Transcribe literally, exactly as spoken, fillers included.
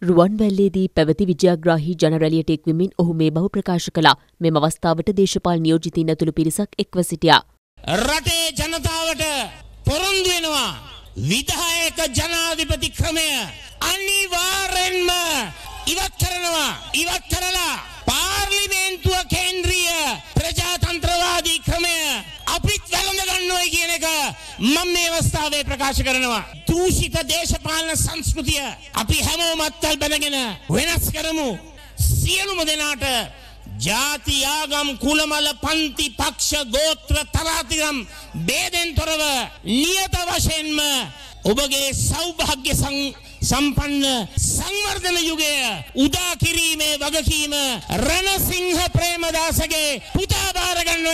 රුවන්වැල්ලේදී පැවති විජයාග්‍රාහී ජනරැලියට එක්වෙමින් ඔහු මේ බව ප්‍රකාශ කළා. මෙම අවස්ථාවට දේශපාලන නියෝජිතයින් ඇතුළු පිරිසක් එක්ව සිටියා. රටේ ජනතාවට පොරොන්දු වෙනවා විධායක ජනාධිපති ක්‍රමය අනිවාර්යෙන්ම ඉවත් කරනවා. ඉවත් කරලා පාර්ලිමේන්තුව කේන්ද්‍රීය ප්‍රජාතන්ත්‍රවාදී ක්‍රමය අපිත් වැළඳ ගන්නවා කියන එක මම මේ අවස්ථාවේ ප්‍රකාශ කරනවා. දූෂිත දේශපාලන සංස්කෘතිය අපි හැමෝම අත්ල් බැඳගෙන වෙනස් කරමු. සියලුම දෙනාට ජාති ආගම් කුලමල පන්ති පක්ෂ ගෝත්‍ර තරාතිරම් ભેදෙන් තොරව නියත වශයෙන්ම ඔබගේ සෞභාග්‍ය සම්පන්න සංවර්ධන යුගය උදා කිරීමේ වගකීම රණසිංහ ප්‍රේමදාසගේ පුතා බාර ගන්නවා